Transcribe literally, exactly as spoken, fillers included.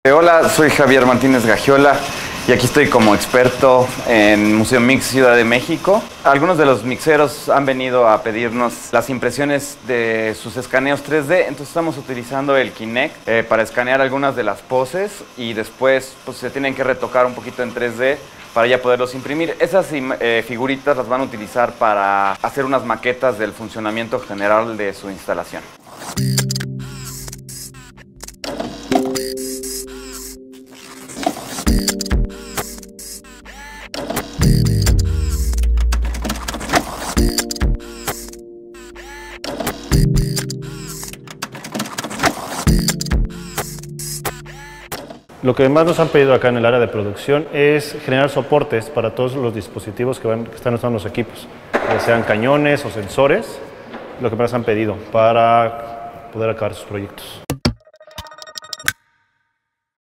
Hola, soy Javier Martínez Gagiola y aquí estoy como experto en Museo Mix Ciudad de México. Algunos de los mixeros han venido a pedirnos las impresiones de sus escaneos tres D, entonces estamos utilizando el Kinect eh, para escanear algunas de las poses y después pues, se tienen que retocar un poquito en tres D para ya poderlos imprimir. Esas eh, figuritas las van a utilizar para hacer unas maquetas del funcionamiento general de su instalación. Lo que más nos han pedido acá en el área de producción es generar soportes para todos los dispositivos que, van, que están usando los equipos, ya sean cañones o sensores, lo que más han pedido para poder acabar sus proyectos.